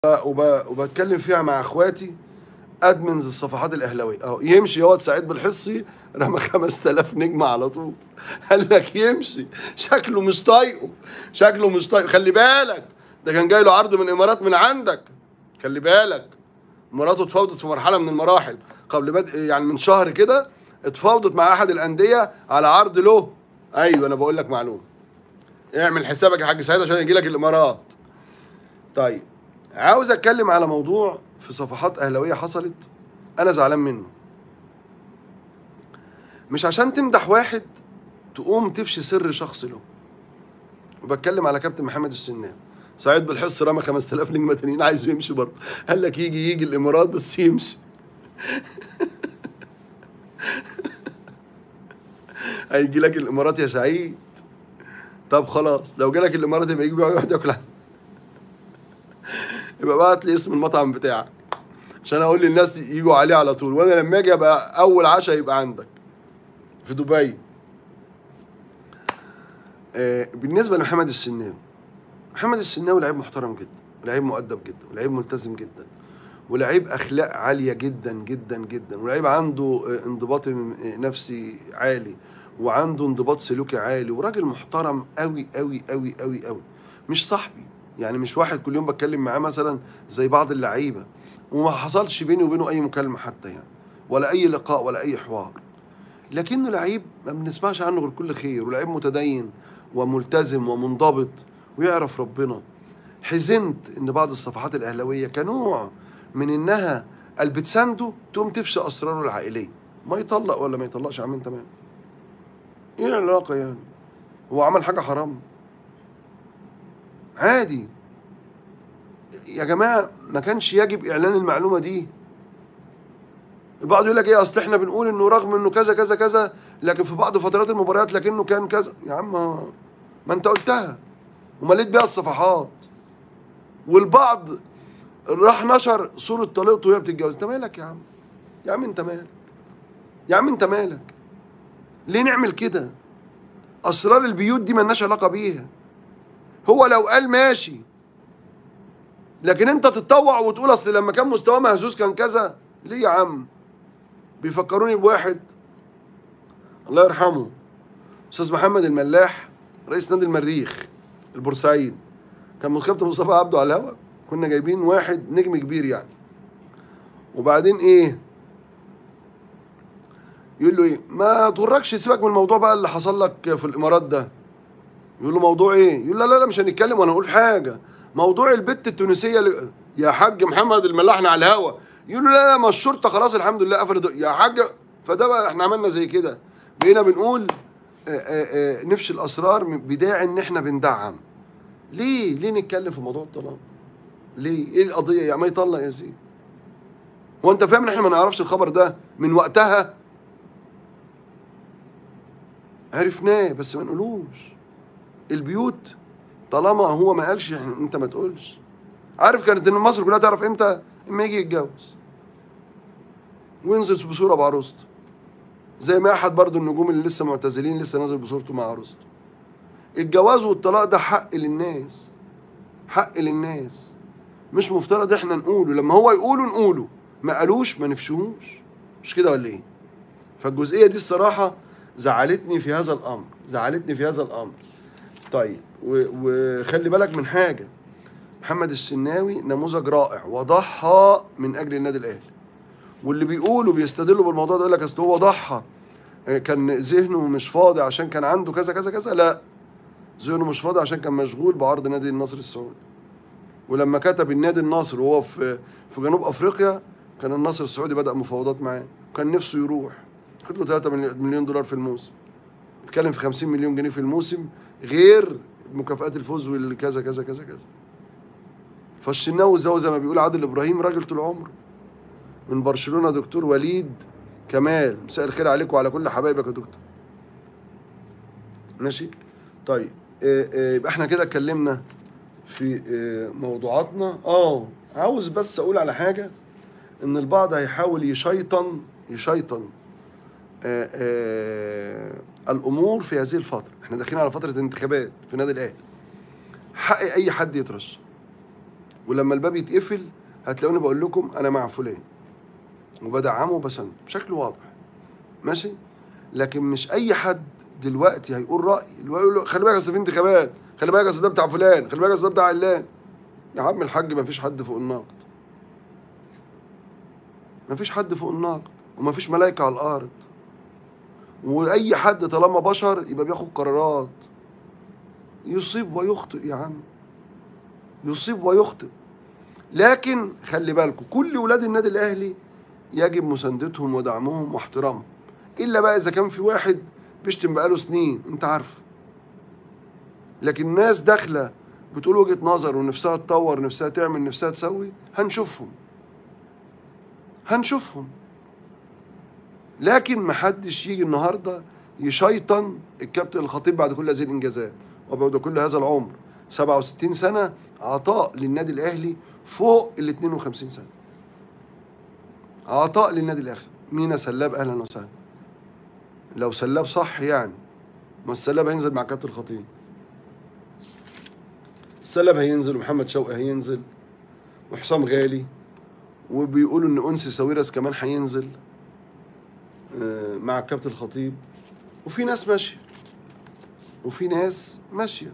وبتكلم فيها مع اخواتي ادمنز الصفحات الاهلاويه اهو. يمشي هو سعيد بالحصي رمى 5000 نجمه على طول. قال لك يمشي، شكله مش طايقه، شكله مش طايقه. خلي بالك ده كان جاي له عرض من الامارات من عندك، خلي بالك. مراته اتفاوضت في مرحله من المراحل قبل بدء، يعني من شهر كده اتفاوضت مع احد الانديه على عرض له. ايوه انا بقول لك معلومه، اعمل حسابك يا حاج سعيد عشان يجي لك الامارات. طيب عاوز اتكلم على موضوع في صفحات اهلاويه حصلت انا زعلان منه. مش عشان تمدح واحد تقوم تفشي سر شخص له. وبتكلم على كابتن محمد السنان. سعيد بالحص رمى 5000 نجمه تانيين، عايزه يمشي برضه. قال لك يجي الامارات بس يمشي. هيجي لك الامارات يا سعيد. طب خلاص لو جالك الامارات يبقى يجي يقعد ياكل. يبقى بعت لي اسم المطعم بتاعك عشان اقول للناس يجوا عليه على طول، وانا لما اجي ابقى اول عشاء يبقى عندك في دبي. بالنسبه لمحمد السناوي، محمد السناوي لعيب محترم جدا، ولعيب مؤدب جدا، ولعيب ملتزم جدا، ولعيب اخلاق عاليه جدا جدا جدا، ولعيب عنده انضباط نفسي عالي، وعنده انضباط سلوكي عالي، وراجل محترم قوي قوي قوي قوي قوي. مش صاحبي، يعني مش واحد كل يوم بتكلم معاه مثلا زي بعض اللعيبه، وما حصلش بيني وبينه اي مكالمه حتى يعني، ولا اي لقاء ولا اي حوار. لكنه لعيب ما بنسمعش عنه غير كل خير، ولعيب متدين وملتزم ومنضبط ويعرف ربنا. حزنت ان بعض الصفحات الاهلاويه كنوع من انها اللي بتسانده تقوم تفشي اسراره العائليه. ما يطلق ولا ما يطلقش يا عم انت مالك؟ ايه العلاقه يعني؟ هو عمل حاجه حرام؟ عادي يا جماعه، ما كانش يجب اعلان المعلومه دي. البعض يقول لك ايه، اصل احنا بنقول انه رغم انه كذا كذا كذا لكن في بعض فترات المباريات لكنه كان كذا. يا عم ما انت قلتها ومليت بيها الصفحات، والبعض راح نشر صورة طليقته وهي بتتجوز. انت مالك يا عم؟ يا عم انت مالك؟ يا عم انت مالك؟ ليه نعمل كده؟ اسرار البيوت دي ملناش علاقة بيها. هو لو قال ماشي، لكن انت تتطوع وتقول اصل لما كان مستواه مهزوز كان كذا. ليه يا عم؟ بيفكروني بواحد الله يرحمه، استاذ محمد الملاح، رئيس نادي المريخ البورسعيد. كان كابتن مصطفى عبده على الهوا، كنا جايبين واحد نجم كبير يعني. وبعدين ايه، يقول له ايه، ما تغركش، سيبك من الموضوع بقى اللي حصل لك في الامارات ده. يقول له موضوع ايه؟ يقول لا لا لا مش هنتكلم وانا هقول حاجه، موضوع البت التونسيه يا حاج محمد الملاحنا على الهوا. يقول له لا لا ما الشرطه خلاص الحمد لله قفلت يا حاج. فده بقى احنا عملنا زي كده، بقينا بنقول نفشي الاسرار بداعي ان احنا بندعم. ليه نتكلم في موضوع الطلاق؟ ليه؟ ايه القضيه يعني؟ ما يطلق يا سيدي. هو انت فاهم ان احنا ما نعرفش الخبر ده من وقتها؟ عرفناه بس ما نقولوش. البيوت طالما هو ما قالش يعني انت ما تقولش. عارف كانت ان مصر كلها تعرف امتى؟ اما يجي يتجوز وينزل بصوره بعروسته، زي ما احد برضو النجوم اللي لسه معتزلين لسه نازل بصورته مع عروسته. الجواز والطلاق ده حق للناس، حق للناس. مش مفترض احنا نقوله، لما هو يقوله نقوله، ما قالوش ما نفشوهوش. مش كده ولا ايه؟ فالجزئيه دي الصراحه زعلتني في هذا الامر، زعلتني في هذا الامر. طيب وخلي بالك من حاجه، محمد السناوي نموذج رائع وضحى من اجل النادي الاهلي. واللي بيقولوا بيستدلوا بالموضوع ده يقول لك اصل هو ضحى كان ذهنه مش فاضي عشان كان عنده كذا كذا كذا. لا، ذهنه مش فاضي عشان كان مشغول بعرض نادي النصر السعودي. ولما كتب النادي النصر وهو في جنوب افريقيا، كان النصر السعودي بدأ مفاوضات معاه، وكان نفسه يروح. خد له 3 مليون دولار في الموسم، اتكلم في 50 مليون جنيه في الموسم، غير مكافآت الفوز والكذا كذا كذا كذا. فالشناوي زي ما بيقول عادل ابراهيم، راجل طول عمره. من برشلونة دكتور وليد كمال، مساء الخير عليكم وعلى كل حبايبك يا دكتور. ماشي. طيب يبقى احنا كده اتكلمنا في موضوعاتنا. عاوز بس اقول على حاجه، ان البعض هيحاول يشيطن الامور في هذه الفتره. احنا داخلين على فتره انتخابات في نادي الاهلي، حق اي حد يترشح، ولما الباب يتقفل هتلاقوني بقول لكم انا مع فلان وبدعمه وبسنده بشكل واضح، ماشي؟ لكن مش اي حد دلوقتي هيقول راي، اللي يقول له خلي بالك اصل في انتخابات، خلي بالك اصل ده بتاع فلان، خلي بالك اصل ده بتاع علان. يا عم الحاج مفيش حد فوق النقد، مفيش حد فوق النقد، ومفيش ملايكه على الارض، واي حد طالما بشر يبقى بياخد قرارات، يصيب ويخطئ يا عم، يصيب ويخطئ. لكن خلي بالكم كل ولاد النادي الاهلي يجب مساندتهم ودعمهم واحترامهم، الا بقى اذا كان في واحد بيشتم بقاله سنين انت عارف. لكن ناس داخله بتقول وجهه نظر ونفسها تطور، نفسها تعمل، نفسها تسوي، هنشوفهم. لكن محدش يجي النهارده يشيطن الكابتن الخطيب بعد كل هذه الانجازات وبعد كل هذا العمر، 67 سنه عطاء للنادي الاهلي فوق ال 52 سنه. عطاء للنادي الاهلي. مينا سلاب اهلا وسهلا. لو سلاب صح يعني، ما السلاب هينزل مع كابتن الخطيب، السلاب هينزل ومحمد شوقي هينزل وحسام غالي، وبيقولوا ان انسي ساويرس كمان هينزل مع الكابتن الخطيب، وفي ناس ماشيه وفي ناس ماشيه،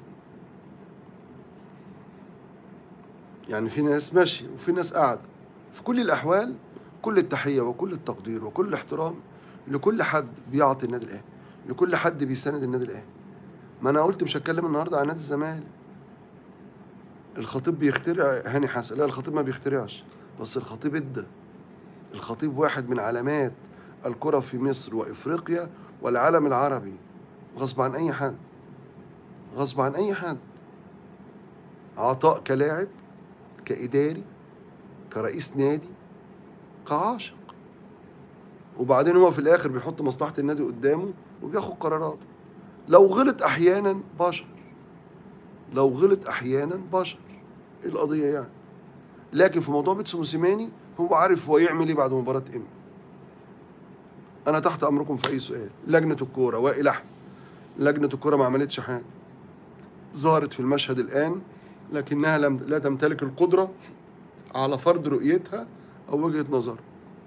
يعني في ناس ماشيه وفي ناس قاعده. في كل الاحوال كل التحيه وكل التقدير وكل الاحترام لكل حد بيعطي النادي الاهلي، لكل حد بيساند النادي الاهلي. ما انا قلت مش هتكلم النهارده عن نادي الزمالك. الخطيب بيخترع هاني حسن، لا الخطيب ما بيخترعش، بس الخطيب ادى. الخطيب واحد من علامات الكرة في مصر وافريقيا والعالم العربي، غصب عن اي حد، غصب عن اي حد. عطاء كلاعب، كإداري، كرئيس نادي، كعاشق. وبعدين هو في الاخر بيحط مصلحة النادي قدامه وبياخد قراراته. لو غلط احيانا بشر، لو غلط احيانا بشر، ايه القضية يعني؟ لكن في موضوع بيتسو موسيماني هو عارف هو يعمل ايه بعد مباراة امتى. انا تحت امركم في اي سؤال. لجنة الكورة وائل احمد، لجنة الكورة ما عملتش حاجة، ظهرت في المشهد الان لكنها لا تمتلك القدرة على فرض رؤيتها او وجهة نظرها.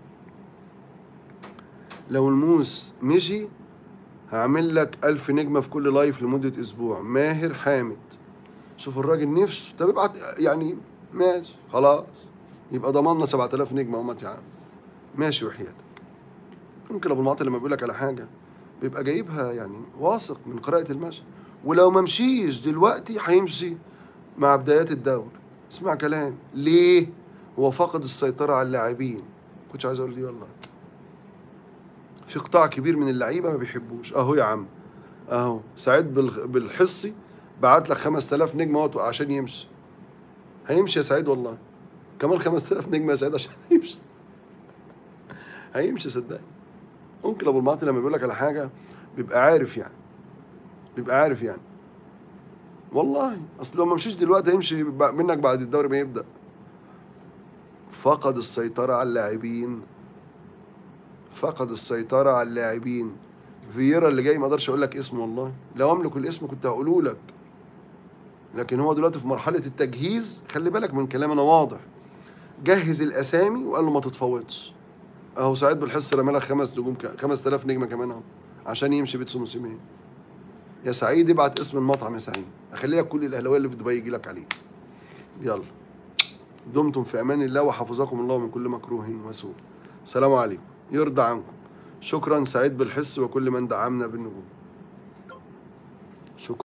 لو الموس مشي هعمل لك 1000 نجمة في كل لايف لمدة اسبوع. ماهر حامد، شوف الراجل نفسه، طب ابعت يعني، ماشي خلاص يبقى ضمننا 7000 نجمة اهمت يا عم، ماشي وحياتك. ممكن ابو المعطي لما بيقول لك على حاجة بيبقى جايبها يعني واثق من قراءة المشهد، ولو ما مشيش دلوقتي هيمشي مع بدايات الدوري. اسمع كلام ليه؟ هو فقد السيطرة على اللاعبين. كنتش عايز اقول دي والله. في قطاع كبير من اللعيبة ما بيحبوش. اهو يا عم، اهو سعيد بالحصي بعت لك 5000 نجمة اهو عشان يمشي. هيمشي يا سعيد والله، كمان 5000 نجمة يا سعيد عشان يمشي. هيمشي صدقني. ممكن ابو المعطي لما بيقول لك على حاجة بيبقى عارف يعني، بيبقى عارف يعني والله. اصل لو ما مشيش دلوقتي هيمشي منك بعد الدوري ما يبدأ. فقد السيطرة على اللاعبين، فقد السيطرة على اللاعبين. فييرا اللي جاي ما اقدرش اقول لك اسمه والله، لو املك الاسم كنت هقوله لك، لكن هو دلوقتي في مرحلة التجهيز. خلي بالك من كلام انا واضح، جهز الاسامي وقال له ما تتفاوضش. اهو سعيد بالحصة رمى لك 5 نجوم 5000 نجمة كمان اهو عشان يمشي بيتسو موسيماني. يا سعيد ابعت اسم المطعم يا سعيد، اخلي لك كل الاهلاويه اللي في دبي يجي لك عليه. يلا، دمتم في امان الله وحفظكم الله من كل مكروه وسوء. سلام عليكم، يرضى عنكم. شكرا سعيد بالحس وكل من دعمنا بالنجوم. شكرا.